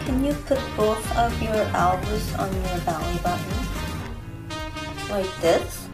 Can you put both of your elbows on your belly button? Like this?